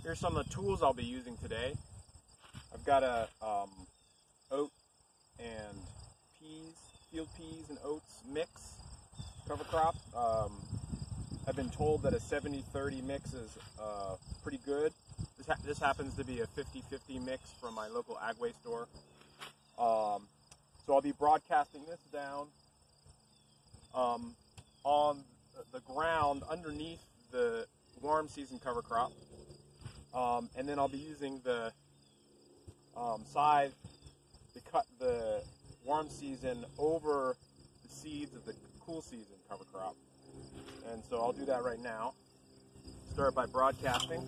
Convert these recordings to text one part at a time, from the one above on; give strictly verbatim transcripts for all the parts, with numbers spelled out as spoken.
Here's some of the tools I'll be using today. I've got a um, oat and peas, field peas and oats mix cover crop. Um, I've been told that a seventy thirty mix is uh, pretty good. This, ha this happens to be a fifty fifty mix from my local Agway store. Um, so I'll be broadcasting this down um, on the ground underneath the warm season cover crop. Um, and then I'll be using the um, scythe to cut the warm season over the seeds of the cool season cover crop. And so I'll do that right now. Start by broadcasting.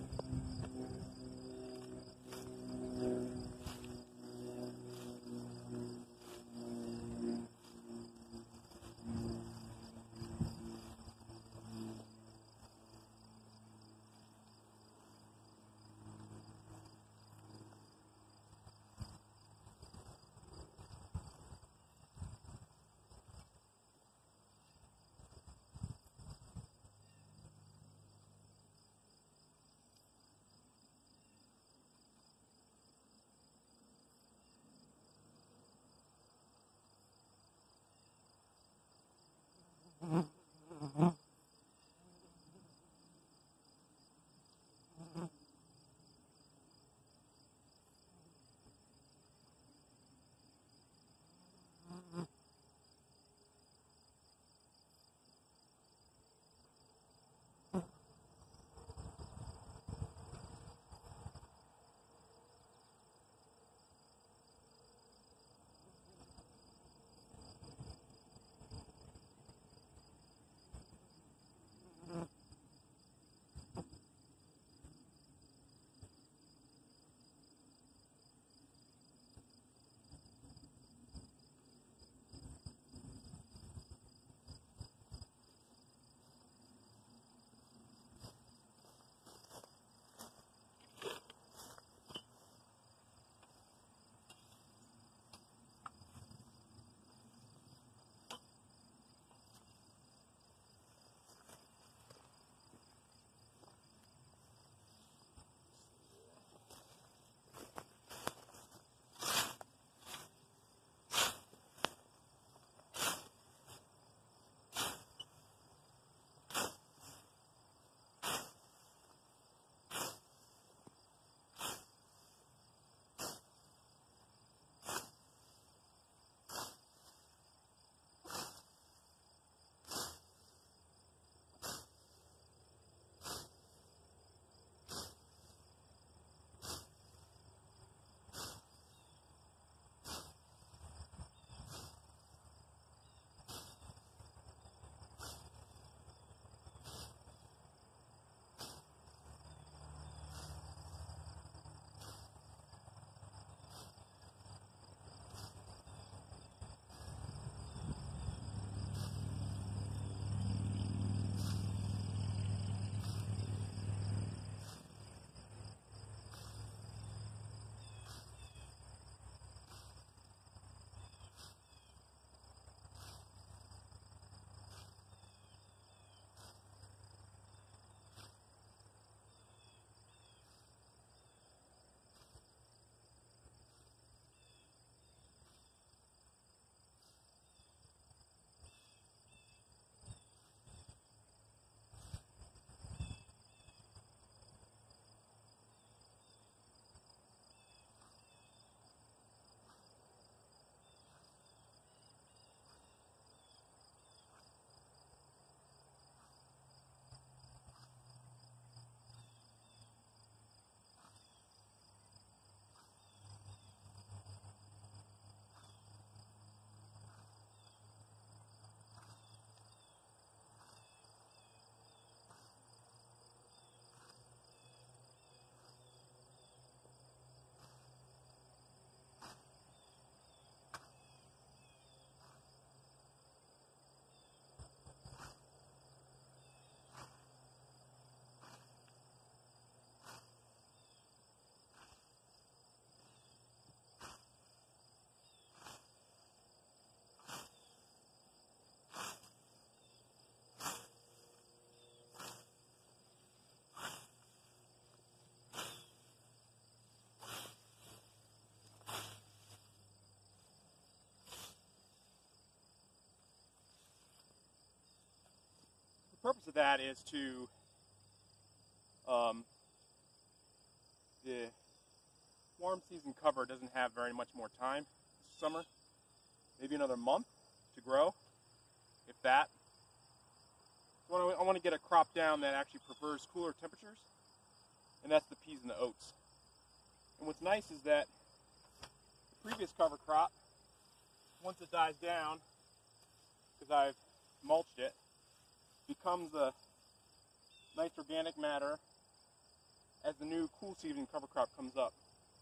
purpose of that is to um, the warm season cover doesn't have very much more time this summer, maybe another month to grow, if that. So I want to get a crop down that actually prefers cooler temperatures, and that's the peas and the oats. And what's nice is that the previous cover crop, once it dies down, because I've mulched it, becomes a nice organic matter as the new cool season cover crop comes up.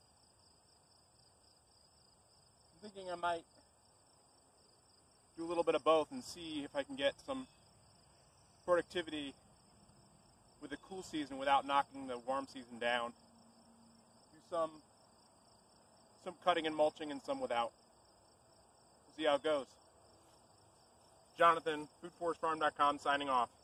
I'm thinking I might do a little bit of both and see if I can get some productivity with the cool season without knocking the warm season down. Do some some cutting and mulching and some without. We'll see how it goes. Jonathan, food forest farm dot com, signing off.